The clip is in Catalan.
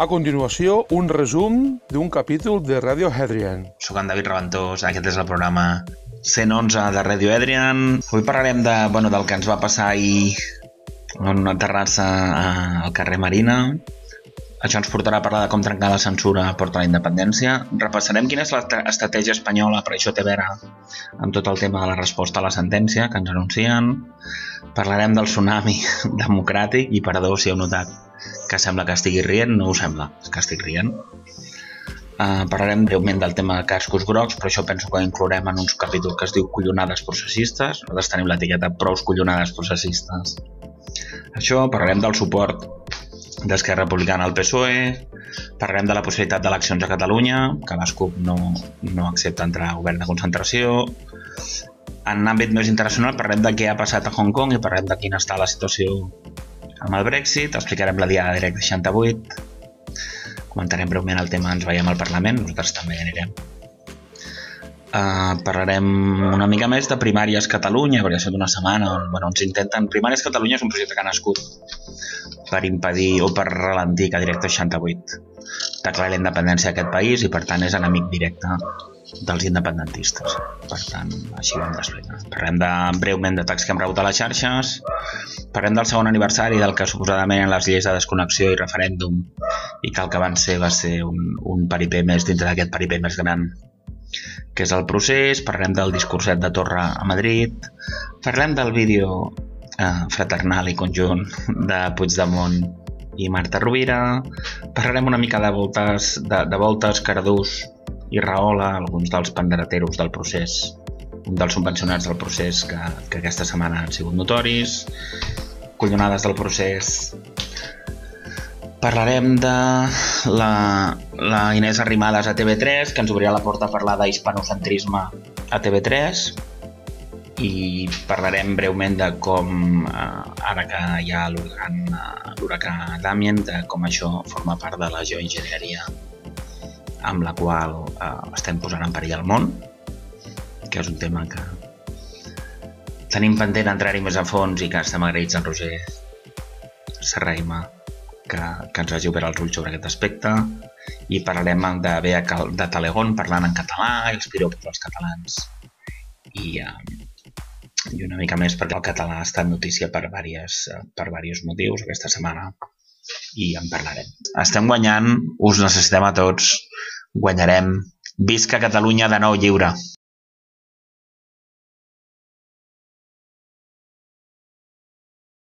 A continuació, un resum d'un capítol de Radio Hadrian. Soc en David Raventós, aquest és el programa 111 de Radio Hadrian. Avui parlarem del que ens va passar ahir en una terrassa al carrer Marina. Això ens portarà a parlar de com trencar la censura porta a la independència. Repassarem quina és l'estratègia espanyola, per això té a veure amb tot el tema de la resposta a la sentència que ens anuncien. Parlarem del tsunami democràtic i, perdó si heu notat que sembla que estigui rient, no ho sembla, és que estic rient. Parlarem breument del tema de cascos grocs, però això penso que ho inclourem en uns capítols que es diu Collonades processistes. Nosaltres tenim l'etiqueta Prous collonades processistes. Això, parlarem del suport d'Esquerra Republicana al PSOE, parlarem de la possibilitat d'eleccions a Catalunya, que les CUP no accepta entrar a govern de concentració. En àmbit més internacional parlarem de què ha passat a Hong Kong i parlarem de quina està la situació amb el Brexit, explicarem la Diada Direct 68, comentarem breument el tema Ens veiem al Parlament, nosaltres també anirem. Parlarem una mica més de Primàries Catalunya, perquè ha estat una setmana on ens intenten... Primàries Catalunya és un projecte que ha nascut per impedir o per ralentir que Direct 68 declari la independència d'aquest país i per tant és enemic directe dels independentistes. Per tant, així ho hem d'explicar. Parlem breument d'atacs que hem rebut a les xarxes, parlem del segon aniversari del que suposadament en les lleis de desconnexió i referèndum i que el que va ser un peripé més dintre d'aquest peripé més gran que és el procés, parlem del discurset de Torra a Madrid, parlem del vídeo fraternal i conjunt de Puigdemont i Marta Rovira, parlarem una mica de Voltes, Cardús i Rahola, alguns dels panderateros del procés, un dels subvencionats del procés que aquesta setmana han sigut notoris, collonades del procés. Parlarem de la Inés Arrimadas a TV3, que ens obrirà la porta a parlar d'hispanocentrisme a TV3, i parlarem breument de com, ara que hi ha l'huracà Damien, de com això forma part de la geoenginyeria amb la qual estem posant en perill el món, que és un tema que tenim pendent entrar-hi més a fons i que estem agraïts en Roger Serrahima que ens hagi obert els ulls sobre aquest aspecte. I parlarem de Talegón parlant en català i els piropos dels catalans i una mica més perquè el català ha estat notícia per diversos motius aquesta setmana i en parlarem. Estem guanyant, us necessitem a tots, guanyarem. Visca Catalunya de nou lliure!